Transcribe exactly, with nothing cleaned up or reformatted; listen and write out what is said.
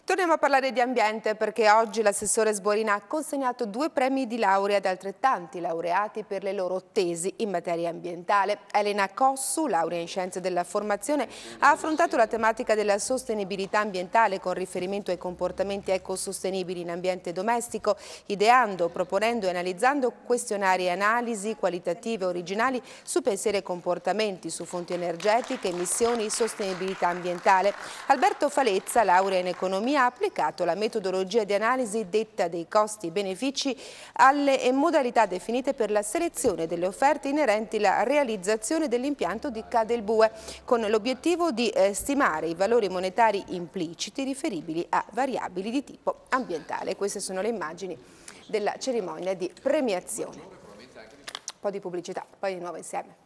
Torniamo a parlare di ambiente perché oggi l'assessore Sborina ha consegnato due premi di laurea ad altrettanti laureati per le loro tesi in materia ambientale. Elena Cossu, laurea in scienze della formazione, ha affrontato la tematica della sostenibilità ambientale con riferimento ai comportamenti ecosostenibili in ambiente domestico, ideando, proponendo e analizzando questionari e analisi qualitative originali su pensieri e comportamenti, su fonti energetiche, emissioni, sostenibilità ambientale. Alberto Falezza, laurea in economia, ha applicato la metodologia di analisi detta dei costi e benefici alle modalità definite per la selezione delle offerte inerenti alla realizzazione dell'impianto di Cadelbue, con l'obiettivo di eh, stimare i valori monetari impliciti riferibili a variabili di tipo ambientale. Queste sono le immagini della cerimonia di premiazione. Un po' di pubblicità, poi di nuovo insieme.